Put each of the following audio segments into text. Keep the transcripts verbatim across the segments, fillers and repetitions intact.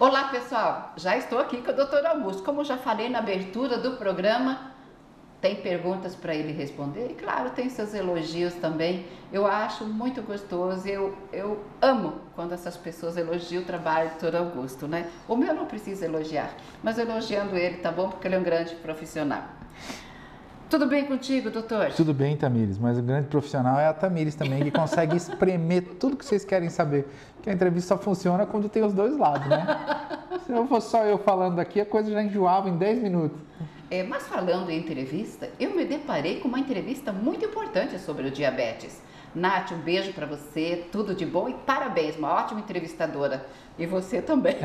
Olá pessoal, já estou aqui com o doutor Augusto. Como já falei na abertura do programa, tem perguntas para ele responder e claro, tem seus elogios também. Eu acho muito gostoso, eu, eu amo quando essas pessoas elogiam o trabalho do doutor Augusto, né? O meu não precisa elogiar, mas elogiando ele tá bom porque ele é um grande profissional. Tudo bem contigo, doutor? Tudo bem, Tamires, mas o grande profissional é a Tamires também, que consegue espremer tudo que vocês querem saber. Porque a entrevista só funciona quando tem os dois lados, né? Se não fosse só eu falando aqui, a coisa já enjoava em dez minutos. É, mas falando em entrevista, eu me deparei com uma entrevista muito importante sobre o diabetes. Nath, um beijo para você, tudo de bom e parabéns, uma ótima entrevistadora. E você também.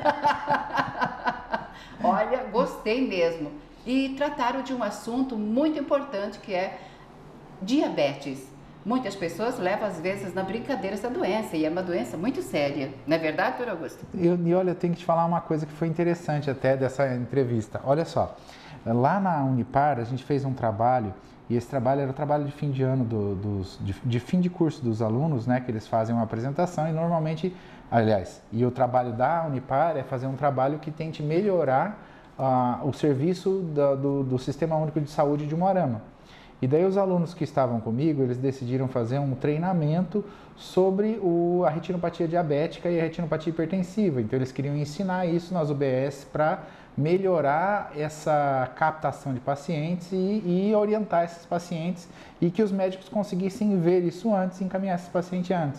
Olha, gostei mesmo. E trataram de um assunto muito importante que é diabetes. Muitas pessoas levam às vezes na brincadeira essa doença e é uma doença muito séria, não é verdade, doutor Augusto? Eu, e olha, eu tenho que te falar uma coisa que foi interessante até dessa entrevista. Olha só, lá na Unipar a gente fez um trabalho e esse trabalho era o trabalho de fim de ano, do, dos, de, de fim de curso dos alunos, né, que eles fazem uma apresentação e normalmente, aliás, e o trabalho da Unipar é fazer um trabalho que tente melhorar Uh, o serviço da, do, do Sistema Único de Saúde de Umuarama. E daí os alunos que estavam comigo, eles decidiram fazer um treinamento sobre o, a retinopatia diabética e a retinopatia hipertensiva. Então eles queriam ensinar isso nas U B S para melhorar essa captação de pacientes e, e orientar esses pacientes e que os médicos conseguissem ver isso antes e encaminhar esses pacientes antes.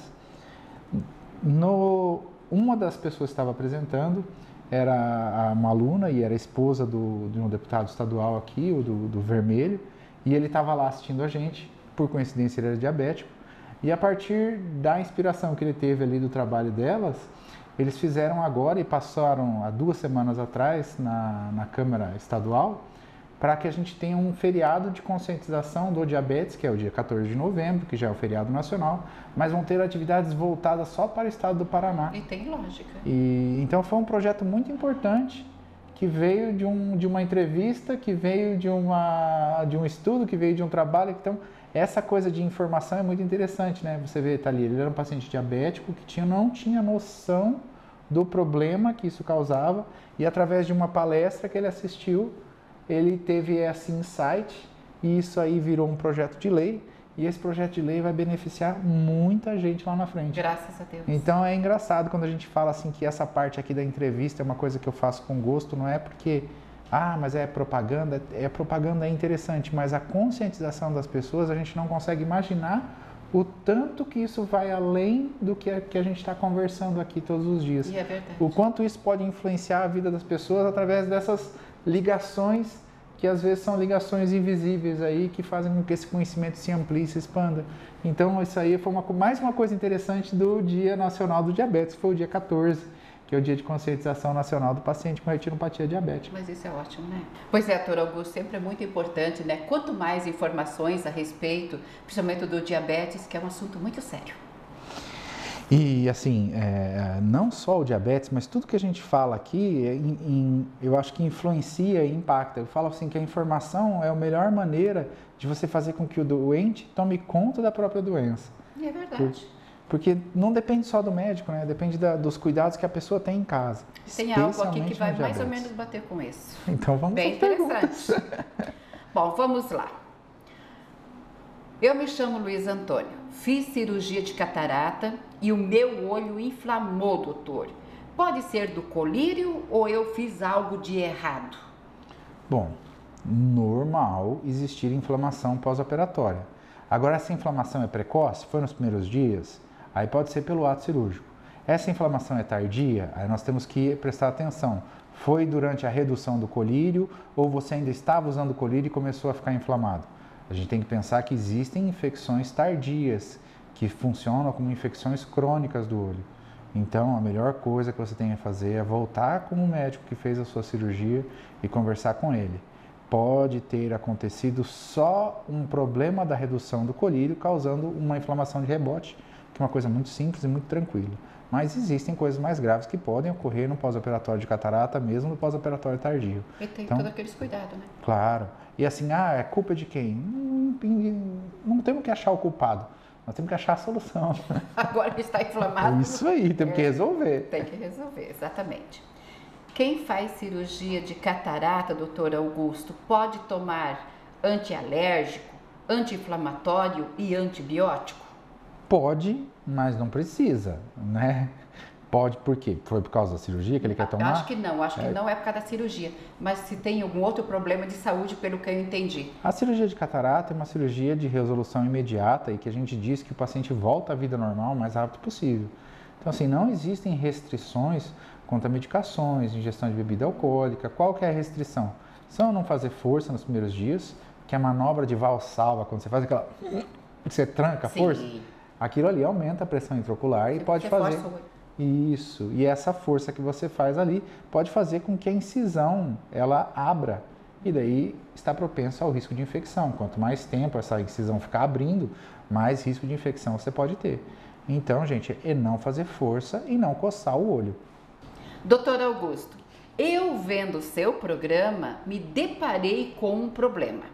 No, uma das pessoas que estava apresentando era uma aluna e era esposa do, de um deputado estadual aqui, o do, do Vermelho, e ele estava lá assistindo a gente, por coincidência ele era diabético, e a partir da inspiração que ele teve ali do trabalho delas, eles fizeram agora e passaram há duas semanas atrás na, na Câmara Estadual, para que a gente tenha um feriado de conscientização do diabetes, que é o dia quatorze de novembro, que já é o feriado nacional, mas vão ter atividades voltadas só para o estado do Paraná. E tem lógica. E, então foi um projeto muito importante, que veio de, um, de uma entrevista, que veio de, uma, de um estudo, que veio de um trabalho. Então, essa coisa de informação é muito interessante, né? Você vê, Thalia, ele era um paciente diabético que tinha, não tinha noção do problema que isso causava, e através de uma palestra que ele assistiu, ele teve esse insight e isso aí virou um projeto de lei e esse projeto de lei vai beneficiar muita gente lá na frente. Graças a Deus. Então é engraçado quando a gente fala assim que essa parte aqui da entrevista é uma coisa que eu faço com gosto, não é porque, ah, mas é propaganda, é propaganda é interessante, mas a conscientização das pessoas a gente não consegue imaginar o tanto que isso vai além do que a, que a gente está conversando aqui todos os dias. E é verdade. O quanto isso pode influenciar a vida das pessoas através dessas ligações que às vezes são ligações invisíveis aí que fazem com que esse conhecimento se amplie e se expanda. Então isso aí foi uma, mais uma coisa interessante do Dia Nacional do Diabetes, que foi o dia quatorze, que é o Dia de Conscientização Nacional do Paciente com Retinopatia Diabética. Mas isso é ótimo, né? Pois é, doutor Augusto, sempre é muito importante, né? Quanto mais informações a respeito, principalmente do diabetes, que é um assunto muito sério. E assim, é, não só o diabetes, mas tudo que a gente fala aqui, é, em, em, eu acho que influencia e impacta. Eu falo assim que a informação é a melhor maneira de você fazer com que o doente tome conta da própria doença. É verdade. Por, porque não depende só do médico, né? Depende da, dos cuidados que a pessoa tem em casa. Tem algo aqui que vai mais ou menos bater com isso. Então vamos Bem interessante. Bom, vamos lá. Eu me chamo Luiz Antônio, fiz cirurgia de catarata e o meu olho inflamou, doutor. Pode ser do colírio ou eu fiz algo de errado? Bom, normal existir inflamação pós-operatória. Agora, essa inflamação é precoce? Foi nos primeiros dias? Aí pode ser pelo ato cirúrgico. Essa inflamação é tardia? Aí nós temos que prestar atenção. Foi durante a redução do colírio ou você ainda estava usando o colírio e começou a ficar inflamado? A gente tem que pensar que existem infecções tardias que funcionam como infecções crônicas do olho. Então, a melhor coisa que você tem a fazer é voltar com o médico que fez a sua cirurgia e conversar com ele. Pode ter acontecido só um problema da redução do colírio causando uma inflamação de rebote, que é uma coisa muito simples e muito tranquila. Mas existem coisas mais graves que podem ocorrer no pós-operatório de catarata, mesmo no pós-operatório tardio. E tem então, todos aqueles cuidados, né? Claro. E assim, ah, é culpa de quem? Não, não temos que achar o culpado. Nós temos que achar a solução. Agora que está inflamado. É isso aí, temos é, que resolver. Tem que resolver, exatamente. Quem faz cirurgia de catarata, doutor Augusto, pode tomar antialérgico, anti-inflamatório e antibiótico? Pode, mas não precisa, né? Pode por quê? Foi por causa da cirurgia que ele quer tomar? Acho que não, acho que é. não é por causa da cirurgia, mas se tem algum outro problema de saúde, pelo que eu entendi. A cirurgia de catarata é uma cirurgia de resolução imediata e que a gente diz que o paciente volta à vida normal o mais rápido possível. Então, assim, não existem restrições quanto a medicações, ingestão de bebida alcoólica. Qual que é a restrição? Só não fazer força nos primeiros dias, que é a manobra de valsalva, quando você faz aquela... você tranca a Sim. força, aquilo ali aumenta a pressão intraocular e Você pode fazer... força o... Isso, e essa força que você faz ali pode fazer com que a incisão ela abra e daí está propenso ao risco de infecção. Quanto mais tempo essa incisão ficar abrindo, mais risco de infecção você pode ter. Então, gente, é não fazer força e não coçar o olho. Doutor Augusto, eu vendo o seu programa me deparei com um problema.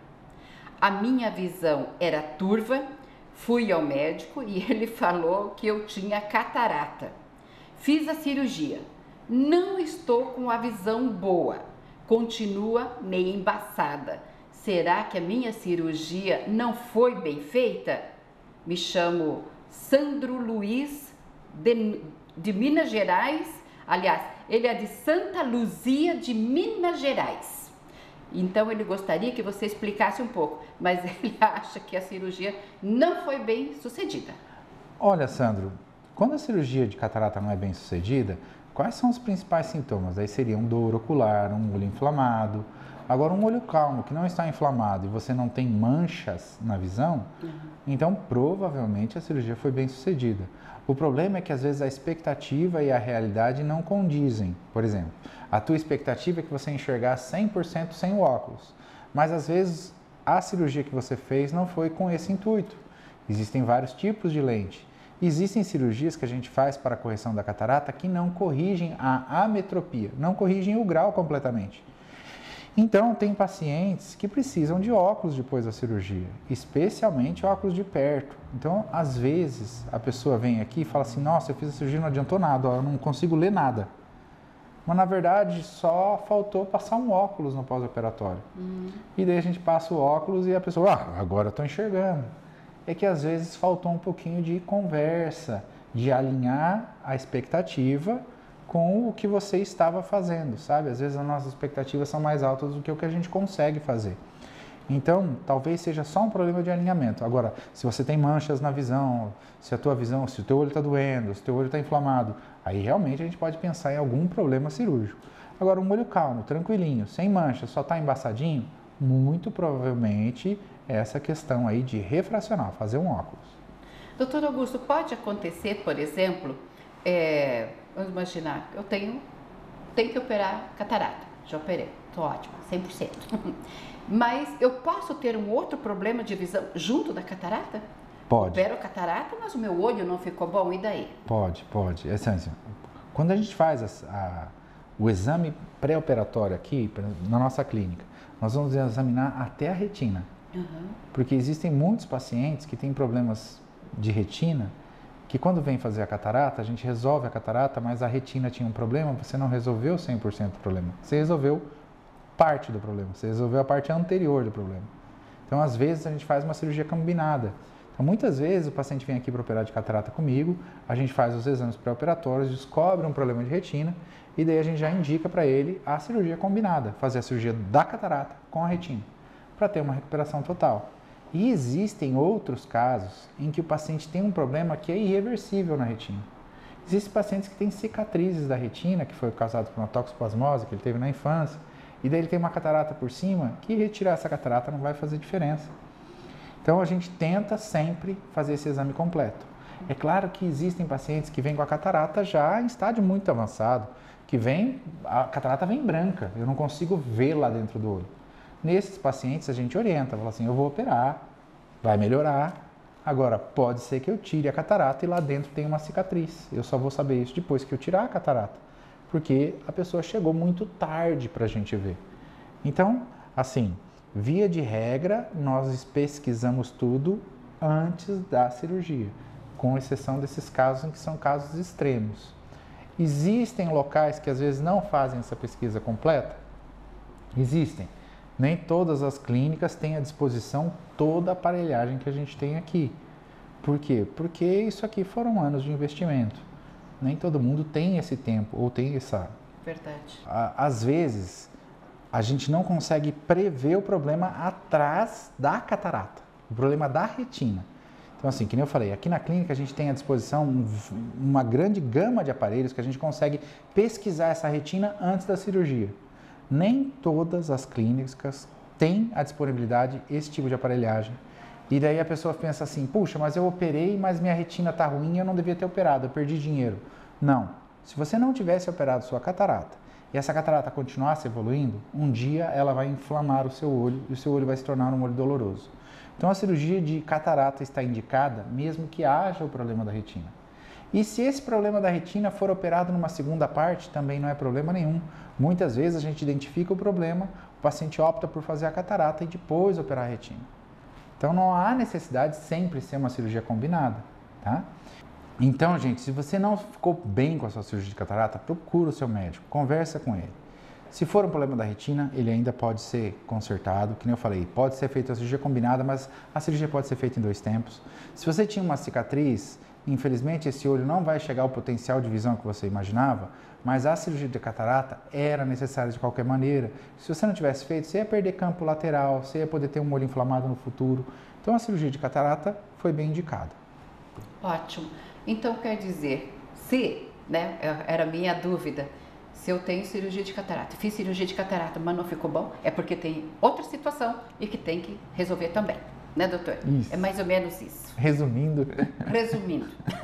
A minha visão era turva, fui ao médico e ele falou que eu tinha catarata. Fiz a cirurgia, não estou com a visão boa, continua meio embaçada. Será que a minha cirurgia não foi bem feita? Me chamo Sandro Luiz de, de Minas Gerais, aliás, ele é de Santa Luzia de Minas Gerais. Então ele gostaria que você explicasse um pouco, mas ele acha que a cirurgia não foi bem sucedida. Olha, Sandro, quando a cirurgia de catarata não é bem sucedida, quais são os principais sintomas? Aí seriam dor ocular, um olho inflamado. Agora, um olho calmo, que não está inflamado e você não tem manchas na visão, uhum. Então provavelmente a cirurgia foi bem sucedida. O problema é que às vezes a expectativa e a realidade não condizem. Por exemplo, a tua expectativa é que você enxergar cem por cento sem o óculos, mas às vezes a cirurgia que você fez não foi com esse intuito. Existem vários tipos de lente. Existem cirurgias que a gente faz para a correção da catarata que não corrigem a ametropia, não corrigem o grau completamente. Então, tem pacientes que precisam de óculos depois da cirurgia, especialmente óculos de perto. Então, às vezes, a pessoa vem aqui e fala assim, nossa, eu fiz a cirurgia e não adiantou nada, ó, eu não consigo ler nada. Mas, na verdade, só faltou passar um óculos no pós-operatório. Uhum. E daí a gente passa o óculos e a pessoa, ah, agora eu estou enxergando. É que às vezes faltou um pouquinho de conversa, de alinhar a expectativa com o que você estava fazendo, sabe? Às vezes as nossas expectativas são mais altas do que o que a gente consegue fazer. Então, talvez seja só um problema de alinhamento. Agora, se você tem manchas na visão, se a tua visão, se o teu olho está doendo, se o teu olho está inflamado, aí realmente a gente pode pensar em algum problema cirúrgico. Agora, um olho calmo, tranquilinho, sem manchas, só está embaçadinho, muito provavelmente essa questão aí de refracionar, fazer um óculos. Doutor Augusto, pode acontecer, por exemplo, é, vamos imaginar, eu tenho, tenho que operar catarata, já operei, estou ótima, cem por cento. Mas eu posso ter um outro problema de visão junto da catarata? Pode. Opero a catarata, mas o meu olho não ficou bom, e daí? Pode, pode. É assim, quando a gente faz a, a, o exame pré-operatório aqui, na nossa clínica, nós vamos examinar até a retina. Uhum. Porque existem muitos pacientes que têm problemas de retina, que quando vem fazer a catarata, a gente resolve a catarata, mas a retina tinha um problema, você não resolveu cem por cento do problema. Você resolveu parte do problema, você resolveu a parte anterior do problema. Então, às vezes, a gente faz uma cirurgia combinada. Então, muitas vezes, o paciente vem aqui para operar de catarata comigo, a gente faz os exames pré-operatórios, descobre um problema de retina, e daí a gente já indica para ele a cirurgia combinada, fazer a cirurgia da catarata com a retina, para ter uma recuperação total. E existem outros casos em que o paciente tem um problema que é irreversível na retina. Existem pacientes que têm cicatrizes da retina, que foi causado por uma toxoplasmose que ele teve na infância, e daí ele tem uma catarata por cima, que retirar essa catarata não vai fazer diferença. Então a gente tenta sempre fazer esse exame completo. É claro que existem pacientes que vêm com a catarata já em estágio muito avançado, que vem, a catarata vem branca, eu não consigo ver lá dentro do olho. Nesses pacientes a gente orienta, fala assim, eu vou operar, vai melhorar, agora pode ser que eu tire a catarata e lá dentro tem uma cicatriz. Eu só vou saber isso depois que eu tirar a catarata, porque a pessoa chegou muito tarde para a gente ver. Então, assim, via de regra, nós pesquisamos tudo antes da cirurgia, com exceção desses casos em que são casos extremos. Existem locais que às vezes não fazem essa pesquisa completa? Existem. Nem todas as clínicas têm à disposição toda a aparelhagem que a gente tem aqui. Por quê? Porque isso aqui foram anos de investimento. Nem todo mundo tem esse tempo ou tem essa... Verdade. Às vezes, a gente não consegue prever o problema atrás da catarata, o problema da retina. Então, assim, que nem eu falei, aqui na clínica a gente tem à disposição uma grande gama de aparelhos que a gente consegue pesquisar essa retina antes da cirurgia. Nem todas as clínicas têm à disponibilidade esse tipo de aparelhagem. E daí a pessoa pensa assim, puxa, mas eu operei, mas minha retina está ruim, eu não devia ter operado, eu perdi dinheiro. Não. Se você não tivesse operado sua catarata e essa catarata continuasse evoluindo, um dia ela vai inflamar o seu olho e o seu olho vai se tornar um olho doloroso. Então a cirurgia de catarata está indicada mesmo que haja o problema da retina. E se esse problema da retina for operado numa segunda parte, também não é problema nenhum. Muitas vezes a gente identifica o problema, o paciente opta por fazer a catarata e depois operar a retina. Então não há necessidade de sempre ser uma cirurgia combinada, tá? Então, gente, se você não ficou bem com a sua cirurgia de catarata, procura o seu médico, conversa com ele. Se for um problema da retina, ele ainda pode ser consertado, que nem eu falei, pode ser feita a cirurgia combinada, mas a cirurgia pode ser feita em dois tempos. Se você tinha uma cicatriz, infelizmente esse olho não vai chegar ao potencial de visão que você imaginava, mas a cirurgia de catarata era necessária de qualquer maneira. Se você não tivesse feito, você ia perder campo lateral, você ia poder ter um olho inflamado no futuro. Então a cirurgia de catarata foi bem indicada. Ótimo. Então quer dizer, se, né, era a minha dúvida, se eu tenho cirurgia de catarata, fiz cirurgia de catarata, mas não ficou bom, é porque tem outra situação e que tem que resolver também, né, doutor? Isso. É mais ou menos isso. Resumindo. Resumindo.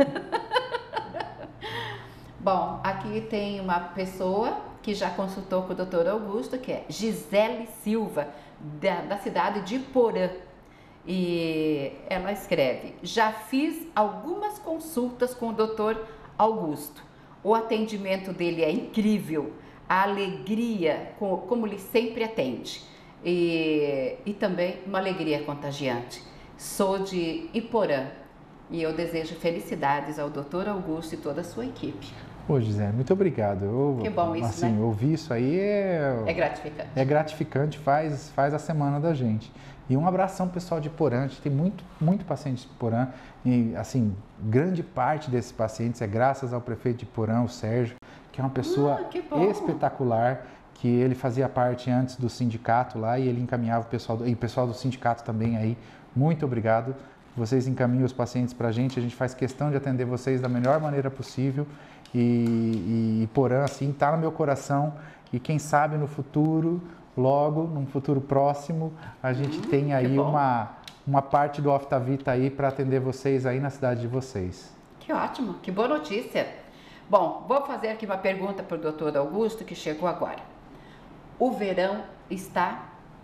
Bom, aqui tem uma pessoa que já consultou com o doutor Augusto, que é Gisele Silva, da, da cidade de Porã. E ela escreve, já fiz algumas consultas com o doutor Augusto. O atendimento dele é incrível, a alegria, como ele sempre atende. E, e também uma alegria contagiante. Sou de Iporã e eu desejo felicidades ao doutor Augusto e toda a sua equipe. Ô, Gisele, muito obrigado. Eu, que bom isso, assim, né? Ouvir isso aí é... É gratificante. É gratificante, faz, faz a semana da gente. E um abração pessoal de Porã, a gente tem muito, muito pacientes de Porã, e assim, grande parte desses pacientes é graças ao prefeito de Porã, o Sérgio, que é uma pessoa ah, espetacular, que ele fazia parte antes do sindicato lá e ele encaminhava o pessoal, do, e o pessoal do sindicato também aí. Muito obrigado. Vocês encaminham os pacientes para a gente, a gente faz questão de atender vocês da melhor maneira possível. E, e, e Porã, assim, está no meu coração e quem sabe no futuro, logo, num futuro próximo, a gente hum, tem aí uma, uma parte do Oftavita aí para atender vocês aí na cidade de vocês. Que ótimo, que boa notícia. Bom, vou fazer aqui uma pergunta para o doutor Augusto, que chegou agora. O verão está,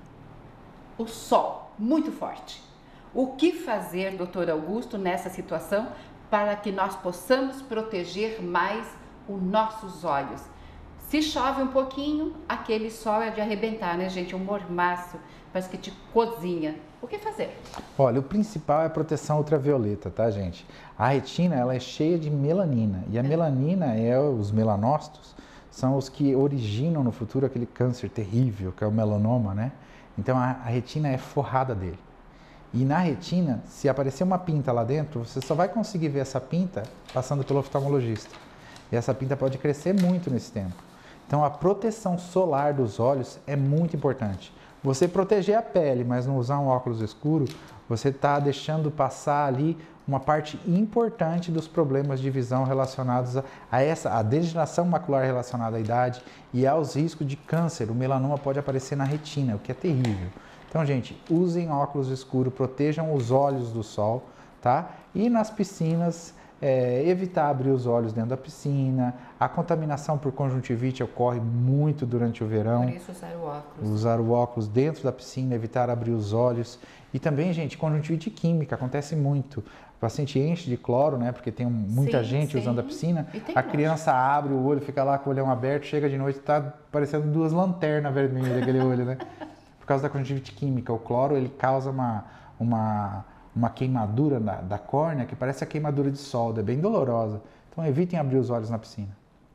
o sol muito forte. O que fazer, doutor Augusto, nessa situação para que nós possamos proteger mais os nossos olhos? Se chove um pouquinho, aquele sol é de arrebentar, né, gente? Um mormaço, parece que te cozinha. O que fazer? Olha, o principal é a proteção ultravioleta, tá, gente? A retina, ela é cheia de melanina. E a é. melanina, é os melanócitos, são os que originam no futuro aquele câncer terrível, que é o melanoma, né? Então, a, a retina é forrada dele. E na retina, se aparecer uma pinta lá dentro, você só vai conseguir ver essa pinta passando pelo oftalmologista. E essa pinta pode crescer muito nesse tempo. Então, a proteção solar dos olhos é muito importante. Você proteger a pele, mas não usar um óculos escuro, você está deixando passar ali uma parte importante dos problemas de visão relacionados a, a essa, a degeneração macular relacionada à idade e aos riscos de câncer. O melanoma pode aparecer na retina, o que é terrível. Então, gente, usem óculos escuros, protejam os olhos do sol, tá? E nas piscinas, é, evitar abrir os olhos dentro da piscina. A contaminação por conjuntivite ocorre muito durante o verão. Por isso usar o óculos. Usar o óculos dentro da piscina, evitar abrir os olhos. E também, gente, conjuntivite química, acontece muito. O paciente enche de cloro, né? Porque tem muita sim, gente sim. usando a piscina. A nós. criança abre o olho, fica lá com o olhão aberto, chega de noite e tá parecendo duas lanternas vermelhas daquele olho, né? Por causa da conjuntivite química. O cloro, ele causa uma, uma, uma queimadura da, da córnea que parece a queimadura de solda, é bem dolorosa. Então, evitem abrir os olhos na piscina.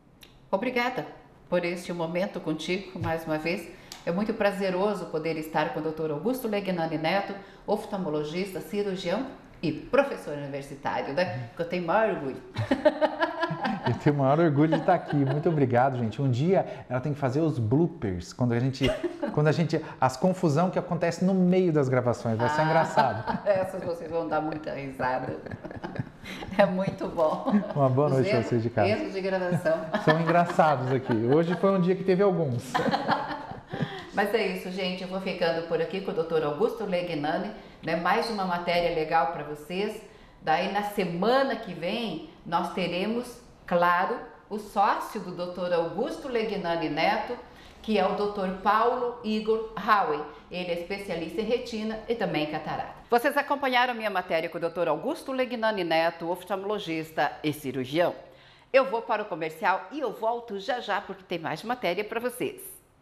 Obrigada por este momento contigo, mais uma vez. É muito prazeroso poder estar com o doutor Augusto Legnani Neto, oftalmologista, cirurgião e professor universitário, né? Que eu tenho maior orgulho. Eu tenho o maior orgulho de estar aqui. Muito obrigado, gente. Um dia ela tem que fazer os bloopers, quando a gente, quando a gente, as confusão que acontece no meio das gravações. Vai ser ah, engraçado. Essas vocês vão dar muita risada. É muito bom. Uma boa Os noite erros, a vocês de casa. Erros de gravação. São engraçados aqui. Hoje foi um dia que teve alguns. Mas é isso, gente. Eu vou ficando por aqui com o doutor Augusto Legnani, né? Mais uma matéria legal para vocês. Daí, na semana que vem, nós teremos, claro, o sócio do doutor Augusto Legnani Neto, que é o doutor Paulo Igor Howe. Ele é especialista em retina e também em catarata. Vocês acompanharam minha matéria com o doutor Augusto Legnani Neto, oftalmologista e cirurgião? Eu vou para o comercial e eu volto já já, porque tem mais matéria para vocês.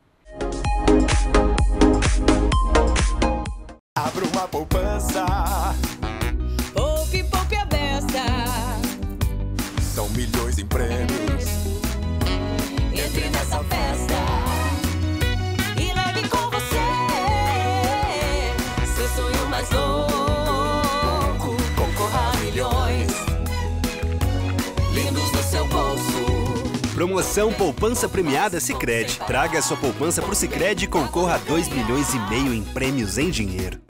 Abra uma poupança. Poupe, poupe a beça. São milhões em prêmios. Entre nessa festa e leve com você seu sonho mais louco. Concorra a milhões lindos no seu bolso. Promoção Poupança Premiada Sicredi. Traga a sua poupança pro Sicredi e concorra a dois milhões e meio em prêmios em dinheiro.